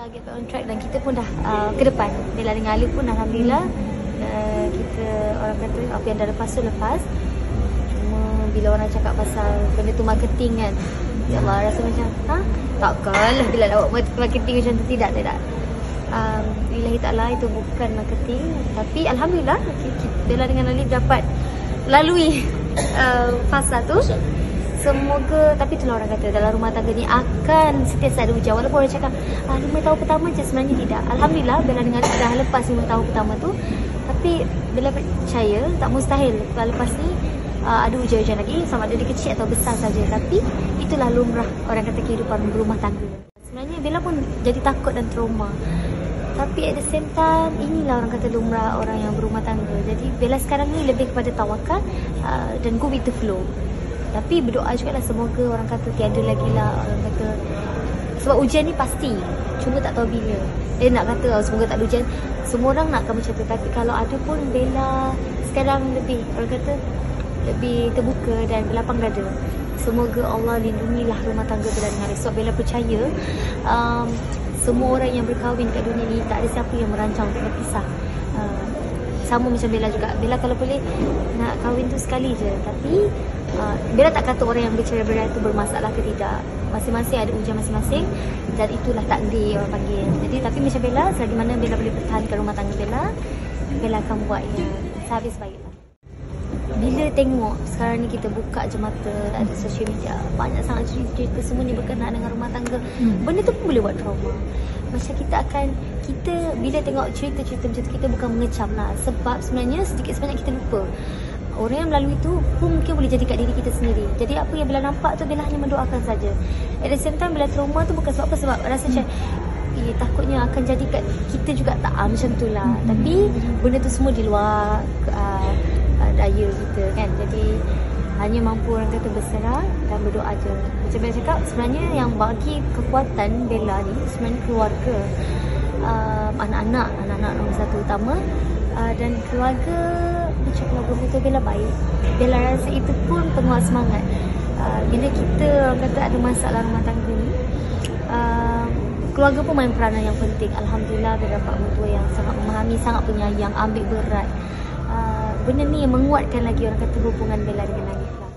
Alhamdulillah get back on track dan kita pun dah ke depan. Bella dengan Alif pun alhamdulillah kita orang kata apa yang dah lepas tu lepas. Cuma bila orang cakap pasal benda tu marketing kan, ya Allah rasa macam takkanlah bila nak buat marketing macam tu, tidak. Billahi ta'ala itu bukan marketing, tapi alhamdulillah Bella dengan Alif dapat lalui fasa tu. Semoga, tapi itulah orang kata dalam rumah tangga ni akan sentiasa ada ujian. Walaupun orang cakap 5 tahun pertama je, sebenarnya tidak. Alhamdulillah Bella dengan Alif dah lepas 5 tahun pertama tu, tapi Bella percaya tak mustahil lepas ni ada ujian-ujian lagi, sama ada dia kecil atau besar saja. Tapi itulah lumrah orang kata kehidupan berumah tangga. Sebenarnya Bella pun jadi takut dan trauma, tapi at the same time inilah orang kata lumrah orang yang berumah tangga. Jadi Bella sekarang ni lebih kepada tawakal dan go with the flow. Tapi berdoa juga lah semoga orang kata tiada lagi lah orang kata, sebab ujian ni pasti, cuma tak tahu bila. Nak kata semoga tak ada ujian, semua orang nak macam tu. Tapi kalau ada pun Bella sekarang lebih orang kata lebih terbuka dan berlapang dada. Semoga Allah lindungilah rumah tangga Bella dengan Alif. Sebab Bella percaya semua orang yang berkahwin kat dunia ni tak ada siapa yang merancang untuk berpisah. Sama macam Bella juga. Bella kalau boleh nak kahwin tu sekali je. Tapi Bella tak kata orang yang bercerai berai tu bermasalah ke tidak. Masing-masing ada ujian masing-masing dan itulah takdir orang panggil. Jadi tapi macam Bella, selagi mana Bella boleh pertahankan rumah tangga Bella akan buat yang sehabis baiklah. Bila tengok sekarang ni kita buka je mata, ada social media, banyak sangat cerita semua ni berkenaan dengan rumah tangga. Benda tu pun boleh buat trauma. Macam kita bila tengok cerita-cerita macam tu, kita bukan mengecam lah. Sebab sebenarnya sedikit sebanyak kita lupa orang yang melalui tu pun mungkin boleh jadi kat diri kita sendiri. Jadi apa yang Bella nampak tu, Bella hanya mendoakan saja. At the same time Bella trauma tu bukan sebab apa, sebab rasa macam takutnya akan jadi kat kita juga tak macam tu lah. Tapi benda tu semua di luar daya kita kan. Jadi hanya mampu orang kata berserah dan berdoa je. Macam Bella cakap, sebenarnya yang bagi kekuatan Bella ni sebenarnya keluarga, anak-anak nombor satu utama, dan keluarga macam keluarga betul Bella baik. Bella rasa itu pun penguat semangat. Bila kita orang kata ada masalah rumah tangga ni, keluarga pun main peranan yang penting. Alhamdulillah Bella dapat mentua yang sangat memahami, sangat penyayang, ambil berat. Benda ni yang menguatkan lagi orang kata hubungan Bella dengan Alif.